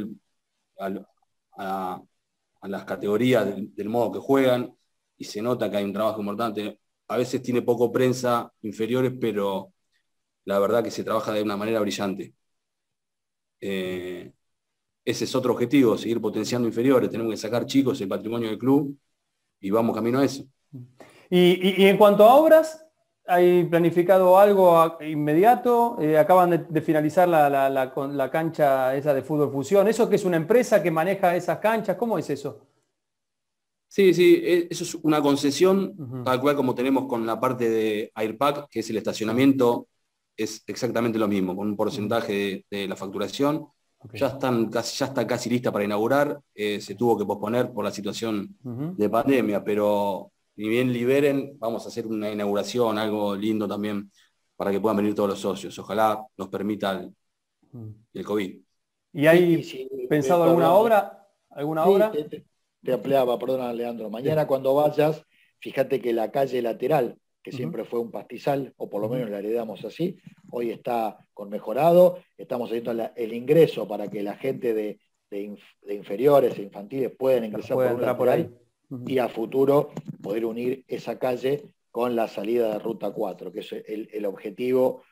a las categorías del modo que juegan, y se nota que hay un trabajo importante. A veces tiene poco prensa inferiores, pero la verdad que se trabaja de una manera brillante. Ese es otro objetivo, seguir potenciando inferiores. Tenemos que sacar chicos el patrimonio del club y vamos camino a eso. Y en cuanto a obras, ¿hay planificado algo inmediato? Acaban de finalizar la cancha esa de fútbol fusión. ¿Eso que es una empresa que maneja esas canchas? ¿Cómo es eso? Sí, eso es una concesión, tal cual como tenemos con la parte de Airpac, que es el estacionamiento, es exactamente lo mismo, con un porcentaje de la facturación. Okay. Ya está casi lista para inaugurar, se tuvo que posponer por la situación de pandemia, pero ni bien liberen, vamos a hacer una inauguración, algo lindo también, para que puedan venir todos los socios. Ojalá nos permita el COVID. ¿Y hay pensado alguna obra? ¿Alguna obra? Te ampliaba, perdona, Leandro. Mañana cuando vayas, fíjate que la calle lateral, que siempre fue un pastizal, o por lo menos la heredamos así, hoy está con mejorado. Estamos haciendo el ingreso para que la gente de inferiores e infantiles puedan ingresar por un lateral y a futuro poder unir esa calle con la salida de Ruta 4, que es el objetivo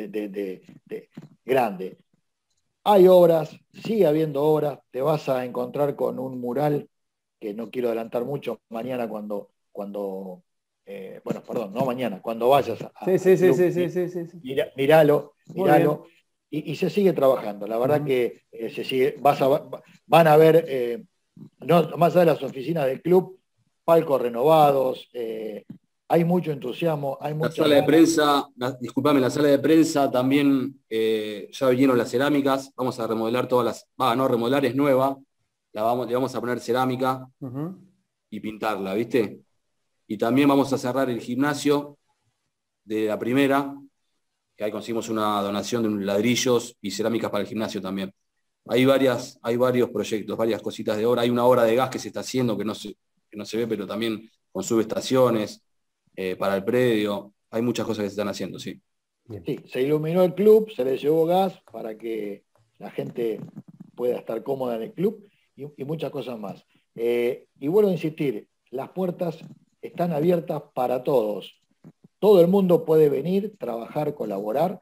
grande. Hay obras, sigue habiendo obras, te vas a encontrar con un mural que no quiero adelantar mucho, mañana cuando vayas a sí. Miralo, y se sigue trabajando. La verdad que se sigue, van a ver, más allá de las oficinas del club, palcos renovados, hay mucho entusiasmo, hay mucha... La sala de prensa también ya vinieron las cerámicas, vamos a remodelar no remodelar, es nueva, le vamos a poner cerámica y pintarla, ¿viste? Y también vamos a cerrar el gimnasio de la primera, que ahí conseguimos una donación de unos ladrillos y cerámicas para el gimnasio también. Hay varios proyectos, varias cositas de obra. Hay una obra de gas que se está haciendo que no se ve, pero también con subestaciones para el predio. Hay muchas cosas que se están haciendo, sí. Sí, se iluminó el club, se le llevó gas para que la gente pueda estar cómoda en el club y muchas cosas más. Y vuelvo a insistir, las puertas están abiertas para todos. Todo el mundo puede venir, trabajar, colaborar,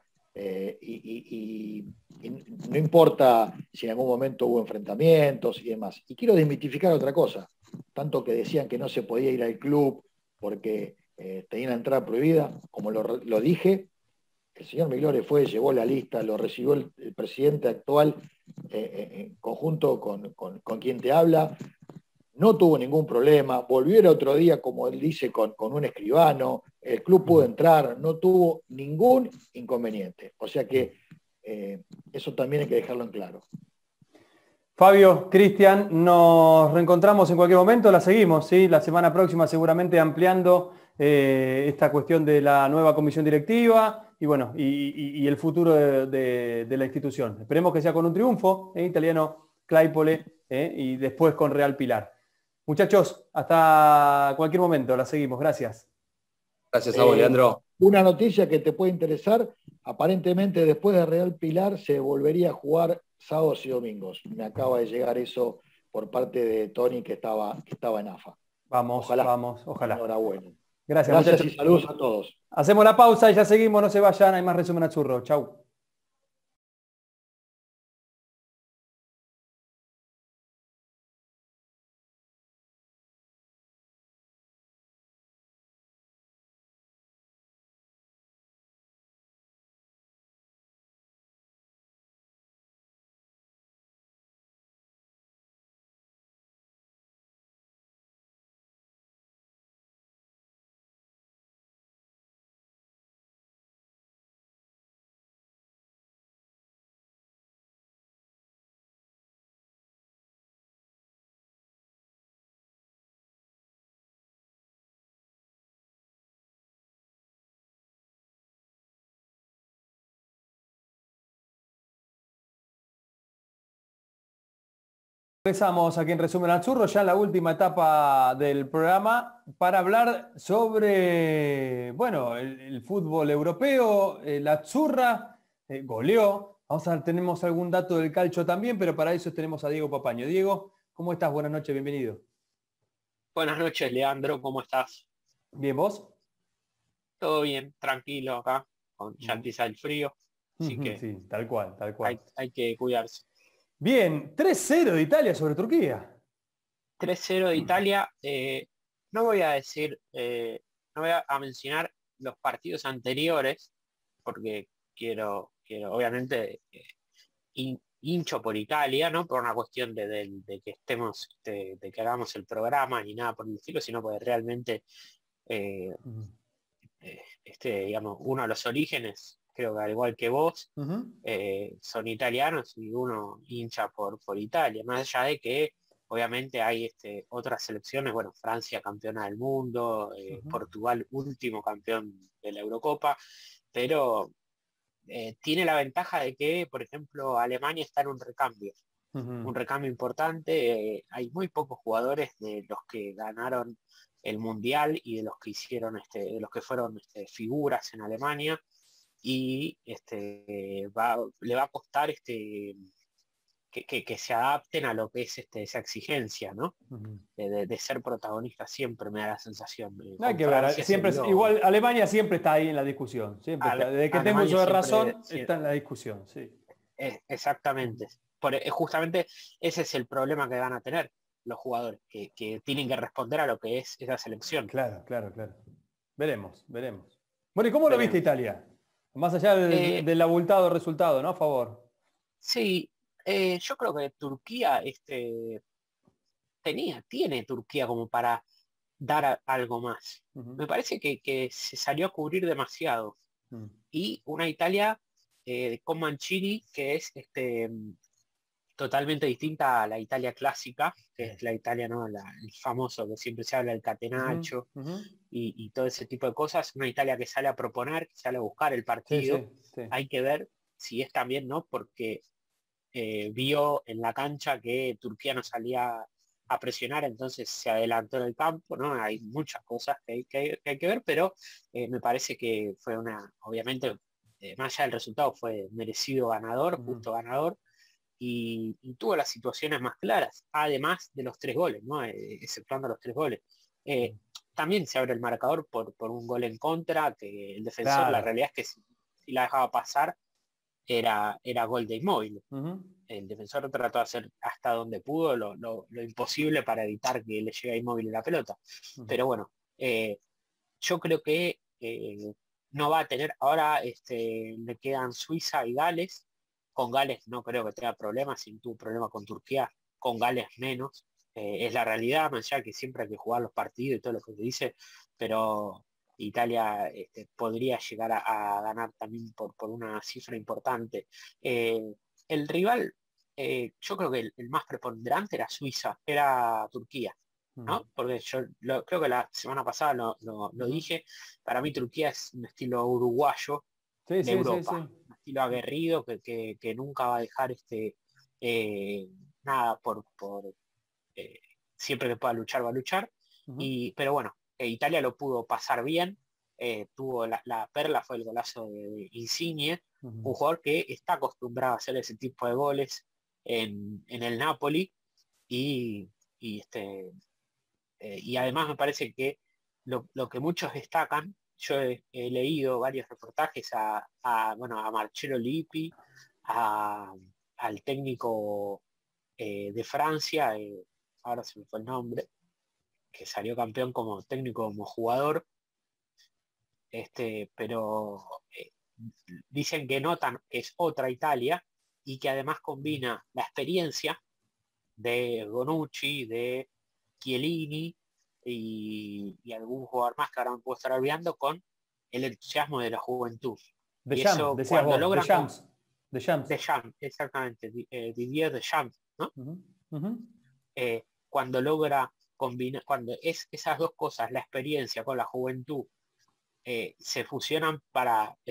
y no importa si en algún momento hubo enfrentamientos y demás. Y quiero desmitificar otra cosa, tanto que decían que no se podía ir al club porque tenía una entrada prohibida, como lo dije, el señor Migliore llevó la lista, lo recibió el presidente actual en conjunto con quien te habla, no tuvo ningún problema, volvió el otro día, como él dice, con un escribano, el club pudo entrar, no tuvo ningún inconveniente. O sea que eso también hay que dejarlo en claro. Fabio, Cristian, nos reencontramos en cualquier momento, la seguimos, ¿sí? La semana próxima seguramente ampliando esta cuestión de la nueva comisión directiva y bueno, y el futuro de la institución. Esperemos que sea con un triunfo, Italiano Claypole, y después con Real Pilar. Muchachos, hasta cualquier momento, la seguimos, gracias. Gracias a vos, Leandro. Una noticia que te puede interesar, aparentemente después de Real Pilar se volvería a jugar sábados y domingos. Me acaba de llegar eso por parte de Tony que estaba en AFA. Ojalá. Enhorabuena. Gracias muchachos. Y saludos a todos. Hacemos la pausa y ya seguimos, no se vayan, hay más resumen a churro. Chau. Empezamos aquí en Resumen al Zurro, ya en la última etapa del programa, para hablar sobre, bueno, el fútbol europeo. La Azzurra goleó. Tenemos algún dato del calcio también, pero para eso tenemos a Diego Papaño. Diego, ¿cómo estás? Buenas noches, bienvenido. Buenas noches, Leandro, ¿cómo estás? Bien, ¿vos? Todo bien, tranquilo acá, ya empieza el frío, así que sí, tal cual, tal cual. hay que cuidarse. Bien, 3-0 de Italia sobre Turquía. 3-0 de Italia. No voy a decir, no voy a mencionar los partidos anteriores, porque quiero obviamente, hincho por Italia, no por una cuestión de que estemos, de que hagamos el programa ni nada por el estilo, sino porque realmente, digamos, uno de los orígenes, creo que al igual que vos, son italianos y uno hincha por Italia, más allá de que obviamente hay otras selecciones, bueno, Francia campeona del mundo, Portugal último campeón de la Eurocopa, pero tiene la ventaja de que, por ejemplo, Alemania está en un recambio importante. Hay muy pocos jugadores de los que ganaron el Mundial y de los que hicieron, de los que fueron figuras en Alemania, y le va a costar que se adapten a lo que es esa exigencia, ¿no? De ser protagonista, siempre me da la sensación. Hay que ver, siempre igual Alemania siempre está ahí en la discusión, siempre está, desde que tengo uso de razón, está en la discusión, sí. Exactamente. Justamente ese es el problema que van a tener los jugadores, que tienen que responder a lo que es esa selección. Claro. Veremos. Bueno, ¿y cómo lo viste Italia? Más allá del abultado resultado, ¿no? A favor. Sí, yo creo que Turquía tiene Turquía como para dar algo más. Me parece que se salió a cubrir demasiado. Y una Italia con Mancini que es totalmente distinta a la Italia clásica, que es la Italia, ¿no? El famoso que siempre se habla del catenaccio y todo ese tipo de cosas. Una Italia que sale a proponer, que sale a buscar el partido. Sí. Hay que ver si es también, ¿no? Porque vio en la cancha que Turquía no salía a presionar, entonces se adelantó en el campo, ¿no? Hay muchas cosas que hay que ver, pero me parece que fue obviamente, más allá del resultado, fue merecido ganador, justo ganador, y tuvo las situaciones más claras, además de los 3 goles, ¿no? Exceptuando los 3 goles. También se abre el marcador por un gol en contra, que el defensor, claro, la realidad es que si la dejaba pasar, era gol de Immobile. El defensor trató de hacer hasta donde pudo lo imposible para evitar que le llegue a Immobile la pelota. Pero bueno, yo creo que no va a tener, ahora le quedan Suiza y Gales. Con Gales no creo que tenga problemas, si tuvo problema con Turquía, con Gales menos. Es la realidad, más allá que siempre hay que jugar los partidos y todo lo que se dice, pero Italia podría llegar a ganar también por una cifra importante. El rival, yo creo que el más preponderante era Turquía, ¿no? Porque yo creo que la semana pasada lo dije, para mí Turquía es un estilo uruguayo de Europa, un estilo aguerrido que nunca va a dejar nada por siempre que pueda luchar va a luchar. Pero bueno, Italia lo pudo pasar bien. Tuvo la perla, fue el golazo de Insigne, un jugador que está acostumbrado a hacer ese tipo de goles en el Napoli, y además me parece que lo que muchos destacan, yo he leído varios reportajes a Marcello Lippi, al técnico de Francia, ahora se me fue el nombre, que salió campeón como técnico, como jugador, pero dicen que notan que es otra Italia y que además combina la experiencia de Bonucci, de Chiellini y algún jugador más que ahora me puedo estar olvidando, con el entusiasmo de la juventud. Deschamps, exactamente, Didier Deschamps, ¿no? Cuando logra combinar, cuando esas dos cosas, la experiencia con la juventud, se fusionan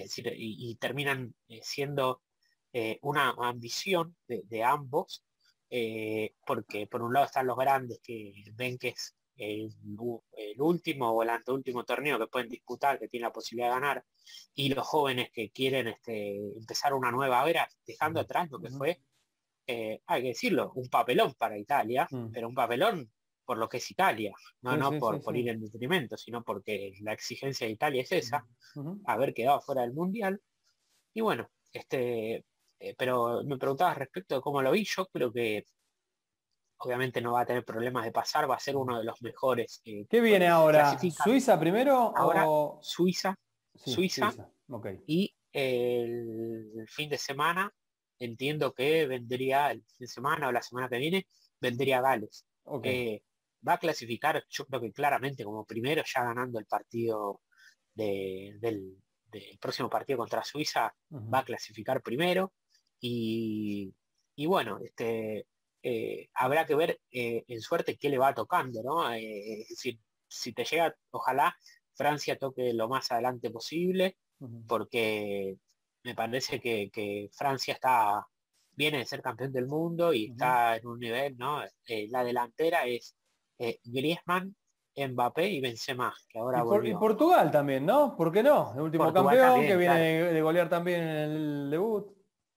y terminan siendo una ambición de ambos, porque por un lado están los grandes que ven que es el último o el anteúltimo torneo que pueden disputar, que tienen la posibilidad de ganar, y los jóvenes que quieren empezar una nueva era, dejando atrás lo que fue, hay que decirlo, un papelón para Italia, pero un papelón por lo que es Italia, no por ir en detrimento, sino porque la exigencia de Italia es esa, haber quedado fuera del Mundial. Y bueno, pero me preguntabas respecto de cómo lo vi. Yo creo que obviamente no va a tener problemas de pasar, va a ser uno de los mejores. ¿Qué viene ahora? ¿Suiza primero? Ahora o... Suiza, Okay. Y el fin de semana, entiendo que vendría el fin de semana o la semana que viene, vendría Gales. Okay. Va a clasificar, yo creo que claramente como primero, ya ganando el partido del próximo partido contra Suiza, va a clasificar primero. Y bueno, habrá que ver en suerte qué le va tocando, ¿no? Es decir, si te llega, ojalá Francia toque lo más adelante posible, porque me parece que Francia viene de ser campeón del mundo y está en un nivel, ¿no? La delantera es Griezmann, Mbappé y Benzema, que ahora volvió. Y Portugal también, ¿no? ¿Por qué no? El último Portugal campeón también, que viene de golear también en el debut.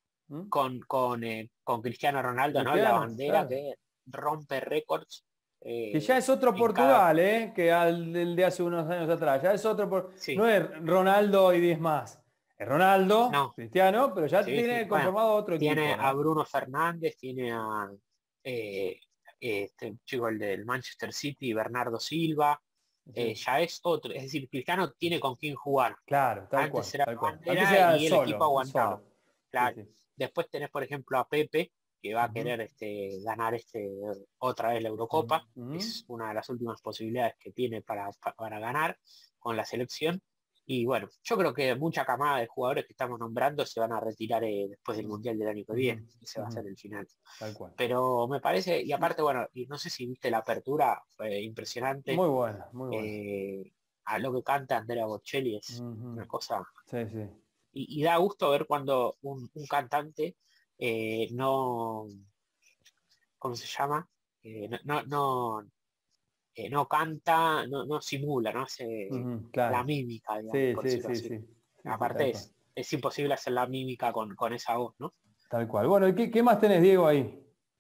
Con Cristiano Ronaldo, ¿no? La bandera que rompe récords. Que ya es otro Portugal, que el de hace unos años atrás. Ya es otro. Sí. No es Ronaldo y 10 más. Es Ronaldo, Cristiano, pero ya tiene conformado otro equipo. Tiene a Bruno Fernández, tiene a este chico, el del Manchester City, Bernardo Silva. Ya es otro. Es decir, Cristiano tiene con quién jugar. Claro, tal Antes cual. era bandera y el equipo aguantaba. Claro. Sí. Después tenés, por ejemplo, a Pepe, que va a querer ganar otra vez la Eurocopa. Es una de las últimas posibilidades que tiene para ganar con la selección. Y bueno, yo creo que mucha camada de jugadores que estamos nombrando se van a retirar después del Mundial del año que viene. Ese va a ser el final. Tal cual. Pero me parece, y aparte, bueno, y no sé si viste la apertura, fue impresionante. Muy buena, muy buena. A lo que canta Andrea Bocelli es una cosa... Sí. Y da gusto ver cuando un cantante no, ¿cómo se llama? No canta, no simula, no hace la mímica, digamos, sí. Aparte es imposible hacer la mímica con esa voz, ¿no? Tal cual. Bueno, ¿qué más tenés, Diego, ahí?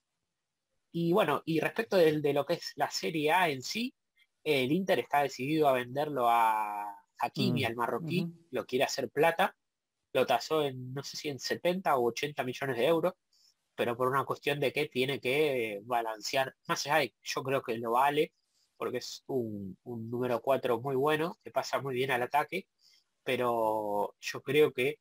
Y bueno, y respecto de lo que es la Serie A en sí, el Inter está decidido a venderlo a Hakimi, al marroquí, lo quiere hacer plata. Lo tasó en, no sé si en 70 o 80 millones de euros, pero por una cuestión de que tiene que balancear, más allá de que yo creo que lo vale, porque es un número 4 muy bueno, que pasa muy bien al ataque, pero yo creo que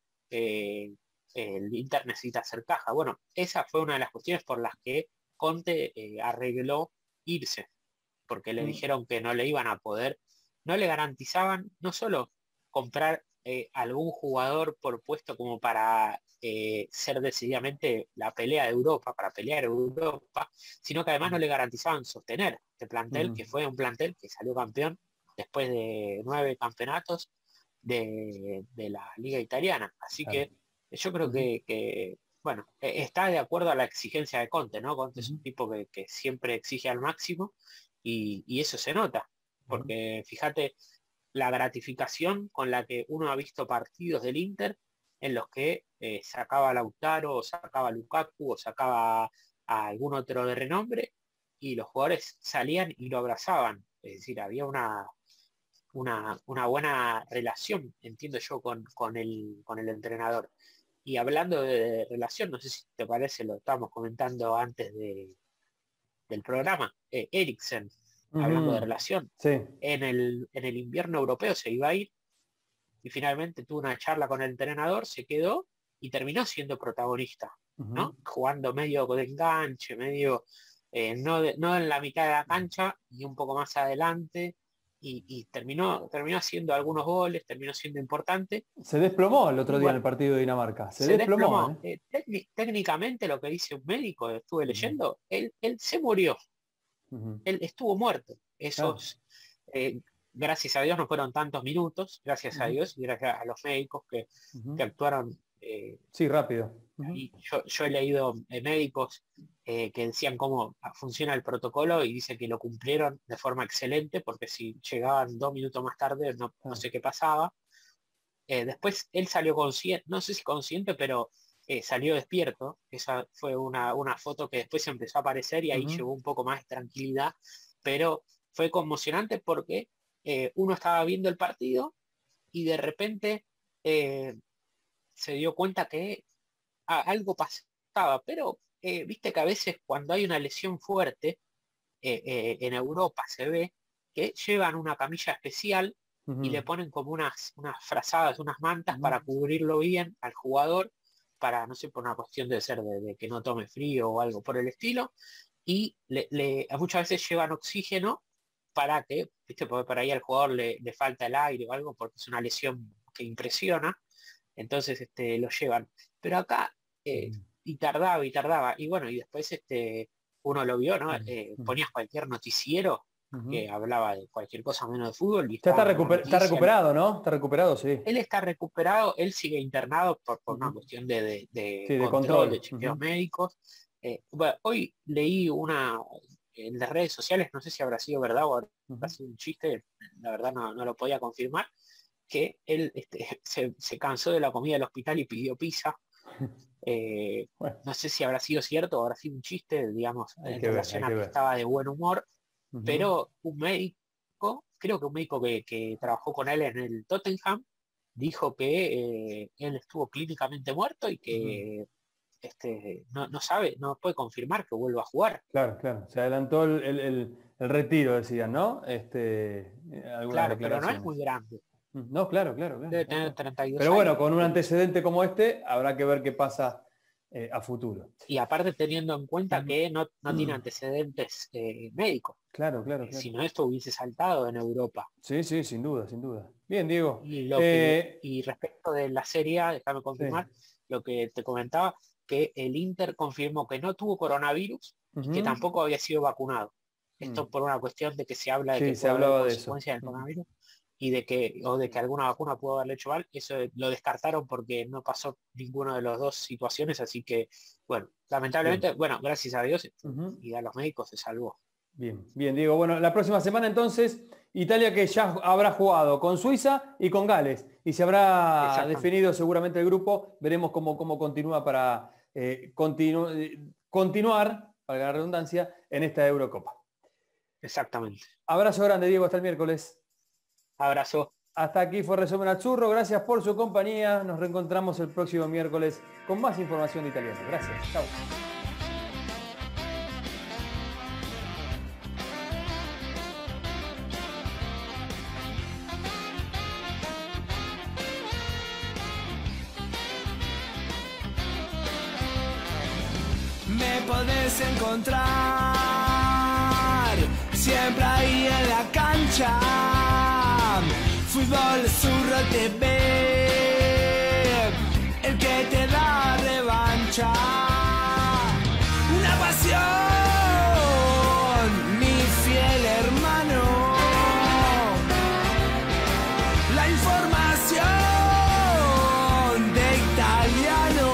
el Inter necesita hacer caja. Bueno, esa fue una de las cuestiones por las que Conte arregló irse, porque le dijeron que no le iban a poder, no le garantizaban no solo comprar algún jugador por puesto como para ser decididamente la pelea de Europa, para pelear Europa, sino que además no le garantizaban sostener este plantel, que fue un plantel que salió campeón después de 9 campeonatos de la Liga Italiana. Así que yo creo que bueno, está de acuerdo a la exigencia de Conte, ¿no? Conte es un tipo que siempre exige al máximo y eso se nota, porque fíjate la gratificación con la que uno ha visto partidos del Inter en los que sacaba a Lautaro, o sacaba a Lukaku, o sacaba a algún otro de renombre, y los jugadores salían y lo abrazaban. Es decir, había una buena relación, entiendo yo, con el entrenador. Y hablando de relación, no sé si te parece, lo estábamos comentando antes del programa, Eriksen, hablando de relación, en el invierno europeo se iba a ir y finalmente tuvo una charla con el entrenador, se quedó y terminó siendo protagonista, ¿no? Jugando medio de enganche, medio no en la mitad de la cancha y un poco más adelante, y terminó haciendo algunos goles, terminó siendo importante. Se desplomó el otro día en el partido de Dinamarca. Se desplomó. Técnicamente, lo que dice un médico, estuve leyendo, él se murió. Él estuvo muerto. Esos, gracias a Dios no fueron tantos minutos, gracias a Dios y gracias a los médicos que actuaron rápido. Y yo he leído médicos que decían cómo funciona el protocolo y dice que lo cumplieron de forma excelente, porque si llegaban 2 minutos más tarde no sé qué pasaba. Después él salió consciente, no sé si consciente, pero salió despierto. Esa fue una foto que después empezó a aparecer y ahí llegó un poco más de tranquilidad, pero fue conmocionante porque uno estaba viendo el partido y de repente se dio cuenta que algo pasaba, pero viste que a veces cuando hay una lesión fuerte, en Europa se ve que llevan una camilla especial y le ponen como unas frazadas, unas mantas para cubrirlo bien al jugador, para, no sé, por una cuestión de ser de que no tome frío o algo por el estilo, y muchas veces llevan oxígeno para que, viste, porque por ahí al jugador le falta el aire o algo, porque es una lesión que impresiona, entonces lo llevan. Pero acá, y tardaba, y bueno, y después uno lo vio, ¿no? Ponías cualquier noticiero que hablaba de cualquier cosa menos de fútbol. Y ya está recuperado, ¿no? Está recuperado, sí. Él está recuperado, él sigue internado por una cuestión de control, de chequeos médicos. Bueno, hoy leí en las redes sociales, no sé si habrá sido verdad o habrá sido un chiste, la verdad no lo podía confirmar, que él se cansó de la comida del hospital y pidió pizza. Bueno. No sé si habrá sido cierto o habrá sido un chiste, digamos, en relación a que estaba de buen humor, pero un médico, creo que un médico que trabajó con él en el Tottenham, dijo que él estuvo clínicamente muerto y que no puede confirmar que vuelva a jugar. Claro, se adelantó el retiro, decían, ¿no? Claro, pero no es muy grande. No, claro. Debe tener 32 Pero años. bueno, con un antecedente como este, habrá que ver qué pasa a futuro. Y aparte teniendo en cuenta que no tiene antecedentes médicos. Claro. Si no, esto hubiese saltado en Europa. Sí, sin duda. Bien, Diego. Y respecto de la Serie A, déjame confirmar lo que te comentaba, que el Inter confirmó que no tuvo coronavirus y que tampoco había sido vacunado. Esto por una cuestión de que se habla de que se hablaba de consecuencia del coronavirus. Y de que alguna vacuna pudo haberle hecho mal, eso lo descartaron porque no pasó ninguna de las dos situaciones, así que, bueno, lamentablemente, bueno, gracias a Dios y a los médicos se salvó. Bien, Diego. Bueno, la próxima semana entonces, Italia que ya habrá jugado con Suiza y con Gales, y se habrá definido seguramente el grupo, veremos cómo continúa para continuar, valga la redundancia, en esta Eurocopa. Exactamente. Abrazo grande, Diego, hasta el miércoles. Abrazo. Hasta aquí fue Resumen Azzurro. Gracias por su compañía. Nos reencontramos el próximo miércoles con más información de italiano. Gracias. Chao. Me podés encontrar siempre ahí en la cancha. Fútbol Azzurro TV, el que te da revancha. Una pasión, mi fiel hermano. La información de italiano.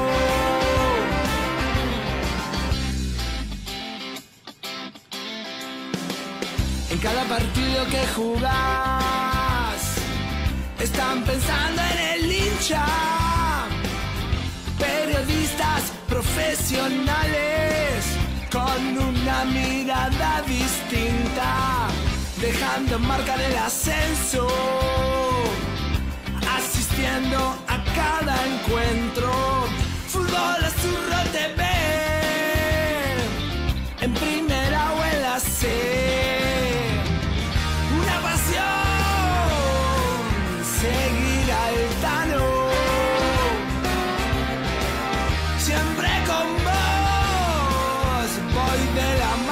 En cada partido que jugás, están pensando en el hincha. Periodistas profesionales con una mirada distinta, dejando marcar el ascenso, asistiendo a cada encuentro. Fútbol Azzurro TV, en primera o en la C. Una pasión, seguir al Tano, siempre con vos, voy de la mano.